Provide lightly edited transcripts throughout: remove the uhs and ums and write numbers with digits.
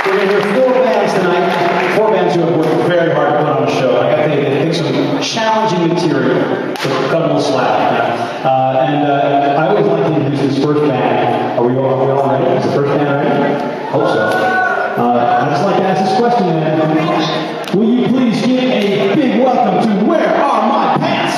We're going to hear 4 bands tonight. 4 bands who have worked very hard to put on a show. I got to think some challenging material to cut a little slack. I always like to introduce this first band. Are we all ready? Is the first band ready? Hope so. I'd just like to ask this question, man. Will you please give a big welcome to Where Are My Pants?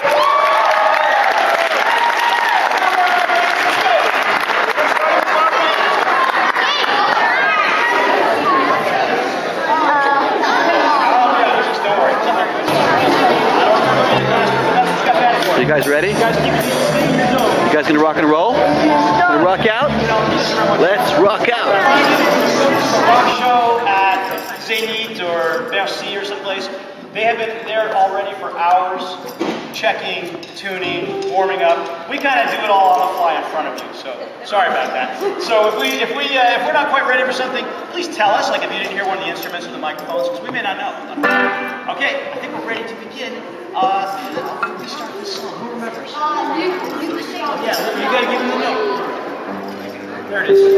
You guys ready? You guys gonna rock and roll? Gonna rock out? Let's rock out! Rock show at Zénith or Bercy or someplace. They have been there already for hours, checking, tuning, warming up. We kind of do it all on the fly in front of you, so sorry about that. So if we're not quite ready for something, please tell us. Like if you didn't hear one of the instruments or the microphones, because we may not know. Okay, I think we're ready to begin. We start this song. Who remembers? Yeah, you gotta give me the note. There it is.